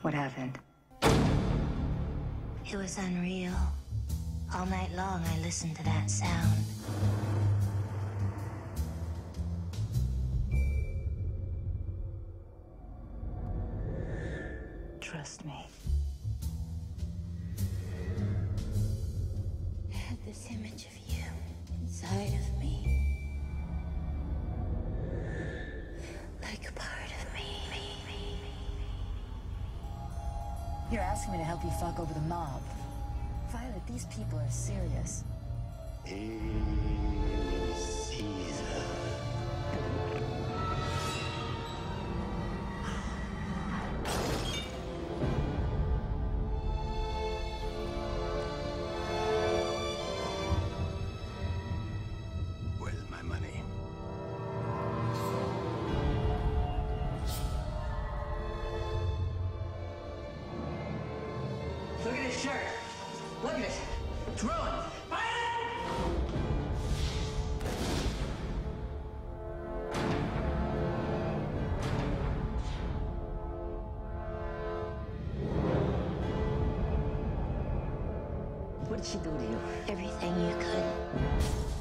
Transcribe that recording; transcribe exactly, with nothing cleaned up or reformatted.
What happened? It was unreal. All night long, I listened to that sound. Trust me. I had this image of you inside of me. Like a part of me. You're asking me to help you fuck over the mob. Violet, these people are serious. Hail Caesar. Where's my money? Look at his shirt. Look at it. It's ruined. What did she do to you? Everything you could.